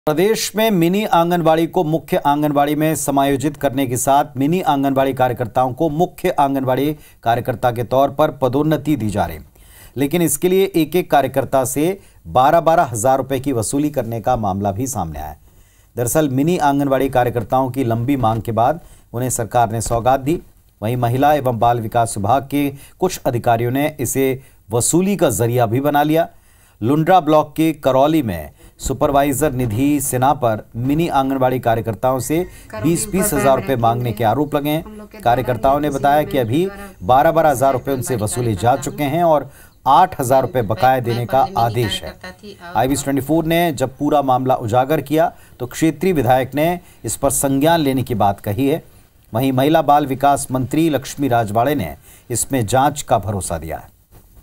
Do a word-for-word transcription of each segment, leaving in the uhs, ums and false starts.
प्रदेश में मिनी आंगनबाड़ी को मुख्य आंगनबाड़ी में समायोजित करने के साथ मिनी आंगनबाड़ी कार्यकर्ताओं को मुख्य आंगनबाड़ी कार्यकर्ता के तौर पर पदोन्नति दी जा रही, लेकिन इसके लिए एक एक कार्यकर्ता से बारह बारह हजार रुपए की वसूली करने का मामला भी सामने आया। दरअसल मिनी आंगनबाड़ी कार्यकर्ताओं की लंबी मांग के बाद उन्हें सरकार ने सौगात दी। वहीं महिला एवं बाल विकास विभाग के कुछ अधिकारियों ने इसे वसूली का जरिया भी बना लिया। लुंड्रा ब्लॉक के करौली में सुपरवाइजर निधि सिन्हा पर मिनी आंगनबाड़ी कार्यकर्ताओं से बीस बीस हजार रुपए मांगने के आरोप लगे हैं। कार्यकर्ताओं ने बताया कि अभी बारह बारह हजार रुपए उनसे वसूले जा चुके हैं और आठ हजार रुपए बकाया देने का आदेश है। आई वी चौबीस ने जब पूरा मामला उजागर किया तो क्षेत्रीय विधायक ने इस पर संज्ञान लेने की बात कही है। वहीं महिला बाल विकास मंत्री लक्ष्मी राजवाड़े ने इसमें जांच का भरोसा दिया है।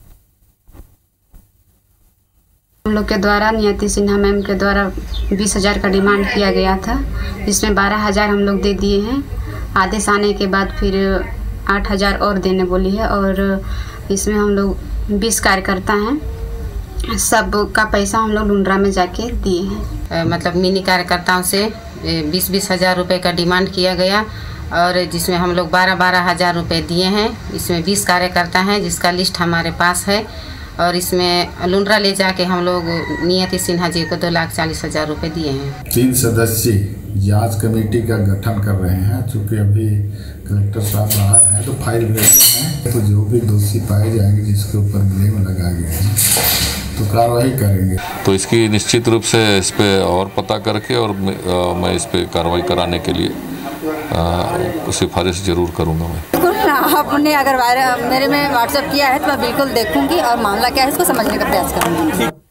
हम लोग के द्वारा नियति सिन्हा मैम के द्वारा बीस हजार का डिमांड किया गया था, जिसमें बारह हजार हम लोग दे दिए हैं। आदेश आने के बाद फिर आठ हजार और देने बोली है और इसमें हम लोग बीस कार्यकर्ता हैं, सब का पैसा हम लोग लुंड्रा में जाके दिए हैं। मतलब मिनी कार्यकर्ताओं से बीस बीस हजार रुपये का डिमांड किया गया और जिसमें हम लोग बारह बारह हजार रुपये दिए हैं। इसमें बीस कार्यकर्ता हैं जिसका लिस्ट हमारे पास है और इसमें लुंड्रा ले जाके हम लोग नियति सिन्हा जी को दो लाख चालीस हजार रुपये दिए हैं। तीन सदस्यीय जांच कमेटी का गठन कर रहे हैं। चूँकि अभी कलेक्टर साहब बाहर हैं तो फाइल भेजे हैं, तो जो भी दोषी पाए जाएंगे जिसके ऊपर ब्लेम लगा गया है तो कार्रवाई करेंगे। तो इसकी निश्चित रूप से इस पे और पता करके और मैं इस पे कार्रवाई कराने के लिए सिफारिश जरूर करूंगा। मैं बिल्कुल, आपने अगर मेरे में व्हाट्सएप किया है तो मैं बिल्कुल देखूंगी और मामला क्या है इसको समझने का प्रयास करूंगी।